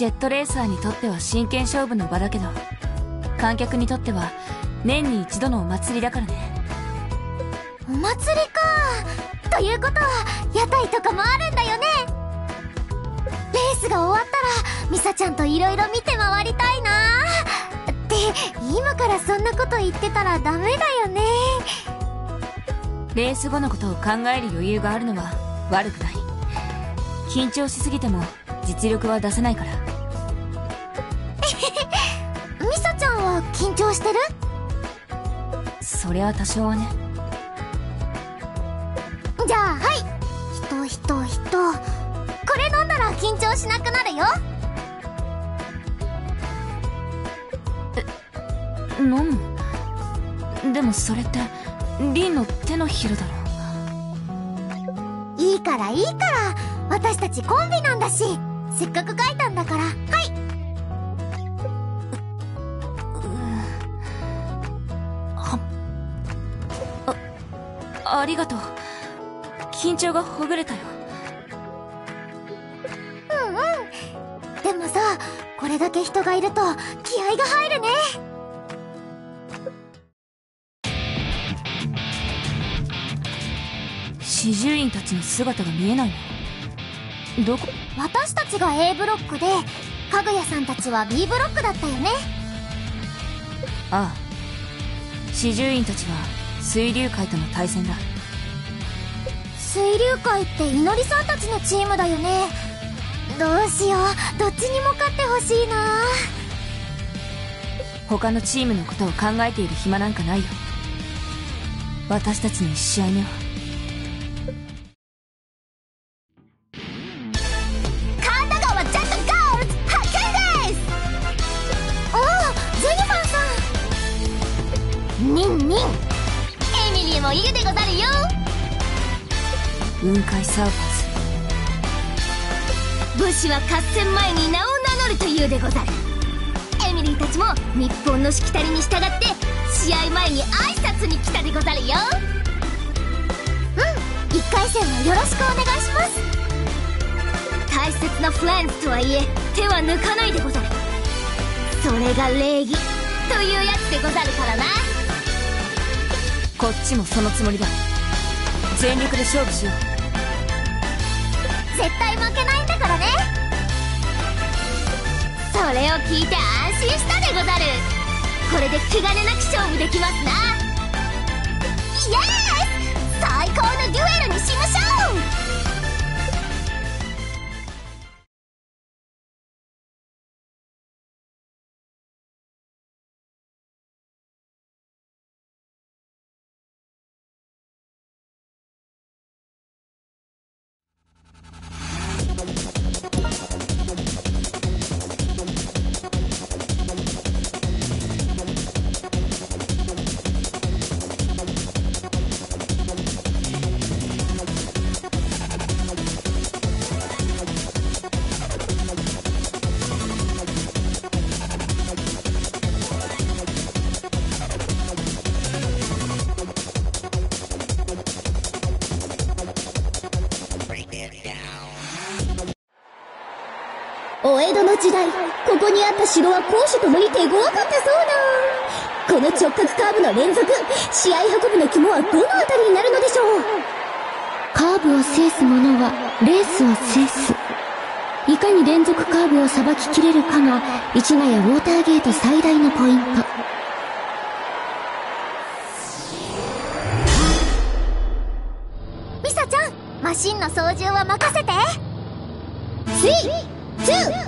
ジェットレーサーにとっては真剣勝負の場だけど、観客にとっては年に一度のお祭りだからね。 お祭りか。ということは屋台とかもあるんだよね。レースが終わったらミサちゃんといろいろ見て回りたいな。って今からそんなこと言ってたらダメだよね。 レース後のことを考える余裕があるのは悪くない。緊張しすぎても実力は出せないから。 ミサちゃんは緊張してる？ そりゃ多少はね。 じゃあはい、これ飲んだら緊張しなくなるよ。 飲む？でもそれってリンの手のひらだろ。 いいから私たちコンビなんだし、せっかく書いたんだから。はい。 ありがとう。緊張がほぐれたよ。 でもさ、これだけ人がいると気合が入るね。 四十院たちの姿が見えないの。どこ？ 私たちが A ブロックで、かぐやさんたちは B ブロックだったよね。 ああ、四十院たちは水流会との対戦だ。 水流会っていのりさんたちのチームだよね。どうしよう、どっちにも勝ってほしいな。 他のチームのことを考えている暇なんかないよ。私たちの1試合目は神田川ジェットガールズ発見です。おお、ゼニファーさん。ニンニン、エミリーもいるでござるよ。 雲海サーファー武士は合戦前に名を名乗るというでござる。エミリーたちも日本のしきたりに従って試合前に挨拶に来たでござるよ。1回戦はよろしくお願いします。大切なフレンズとはいえ手は抜かないでござる。それが礼儀というやつでござるからな。 こっちもそのつもりだ。全力で勝負しよう。 絶対負けないんだからね。それを聞いて安心したでござる。これで気兼ねなく勝負できますな。イエース、最高のデュエルにしましょう。 お江戸の時代、ここにあった城は攻守ともに手強かったそうな。この直角カーブの連続、試合運ぶの肝はどのあたりになるのでしょう。カーブを制す者はレースを制す。いかに連続カーブをさばききれるかが市ヶ谷ウォーターゲート最大のポイント。 ミサちゃん、マシンの操縦は任せて。 3、2、1、スタート。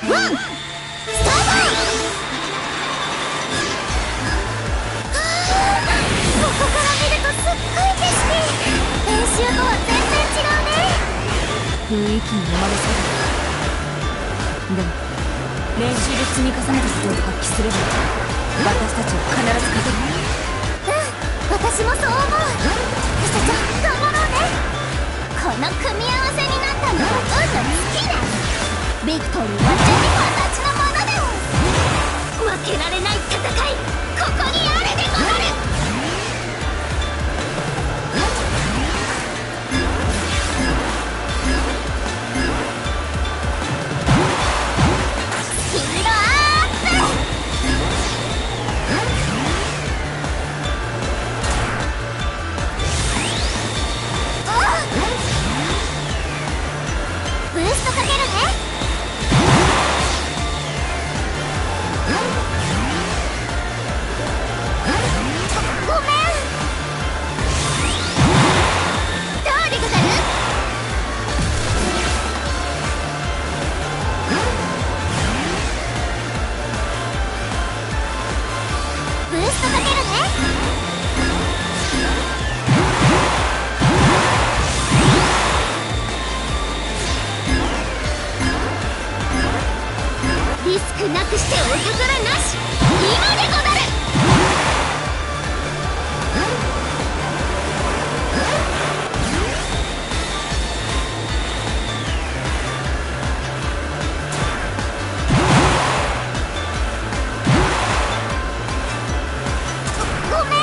ここから見るとすっごい景色。練習とは全然違うね。 雰囲気に飲まれそうだ。でも練習で積み重ねたスキルを発揮すれば私たちは必ず勝てる。 私もそう思う。ミサちゃん、頑張ろうね。この組み合わせになったのは運の尽きね。ビクトリーはジェニファーたちのものだ。負けられない戦い、ここにあるでござる。 リスクなくしてお宝なし、今でござる。ごめん。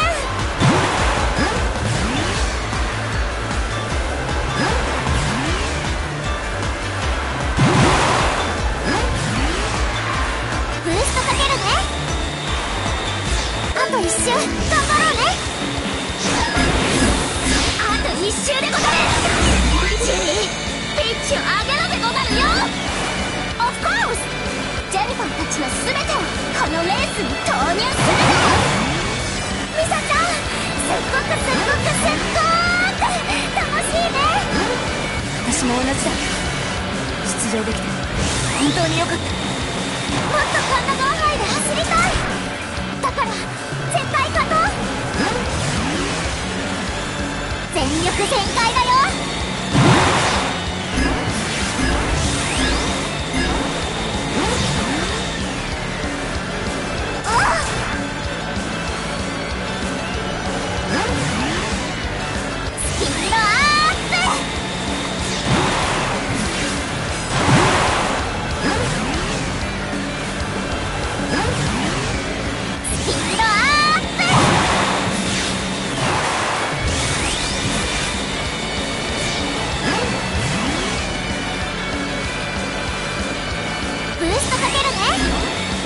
ブーストかけるね。あと一周頑張ろうね。あと一周でござる。ジェニー、ピッチを上げろでござるよ。オフコース、ジェニファーたちの全てをこのレースに投入するの。ミサちゃん、すっごく楽しいね。 私も同じだ。出場できて本当によかった。 もっと神田川杯で走りたい。だから絶対勝とう。全力全開だよ。スピードアップ。スピードアップ。ブーストかけるね。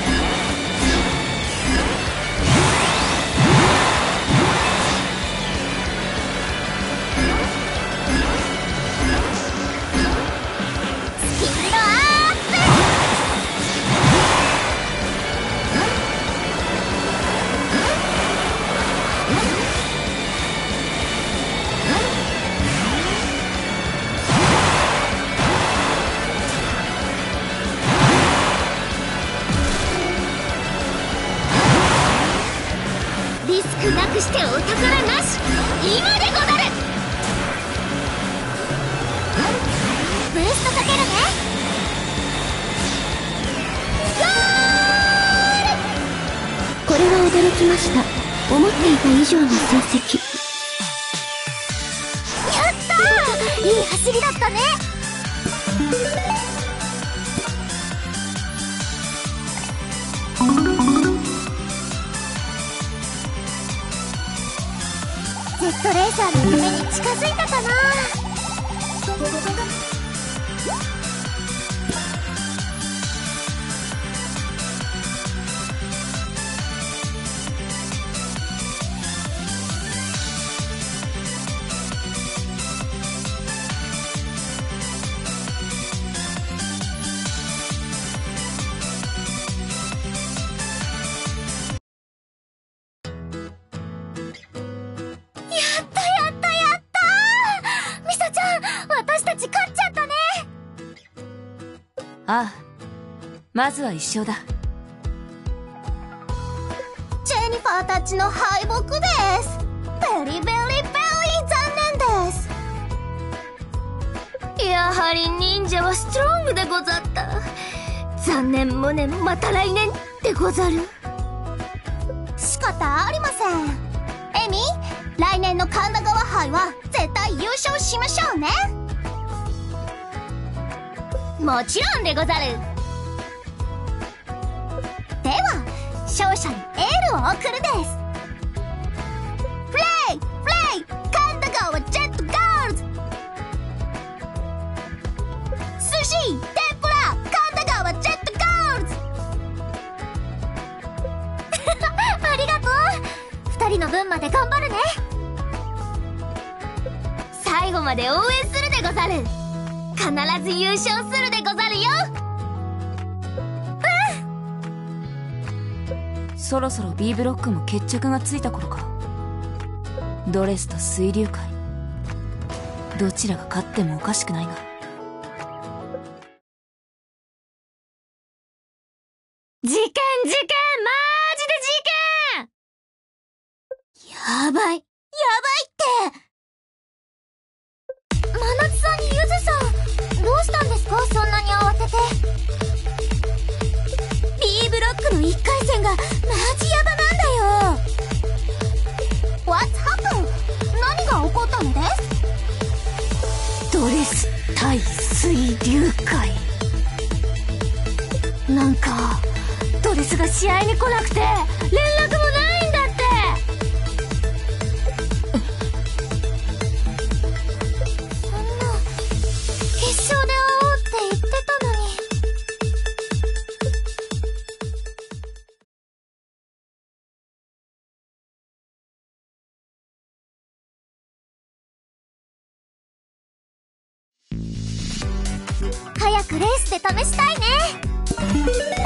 スピードアップ。リスクなくしてお宝なし、今でござる。ブーストかけるね。ゴール。 これは驚きました。思っていた以上の成績。 やったー、いい走りだったね。ジェットレーサーの夢に近づいたかな。ミサちゃん、私たち勝っちゃったね。 ああ、まずは一勝だ。 ジェニファーたちの敗北です。ベリベリベリ残念です。やはり忍者はストロングでござった。残念無念、また来年でござる。仕方ありません。エミ、来年の神田川杯は絶対優勝しましょうね。もちろんでござる。では勝者にエールを送るです。プレイプレイ神田川ジェットガールズ。寿司天ぷら神田川ジェットガールズ。ありがとう。2人の分まで頑張るね。最後まで応援するでござる。必ず優勝するでござるよ。 そろそろ B ブロックも決着がついた頃か。ドレスと水流会、どちらが勝ってもおかしくないが。 事件事件、マジで事件。やばいって真夏さんにゆずさん、どうしたんですか、そんなに慌てて。 かい。なんかドレスが試合に来なくて連絡もないんだって。そんな決勝で会おうって言ってたのに。早くレースで試したいね。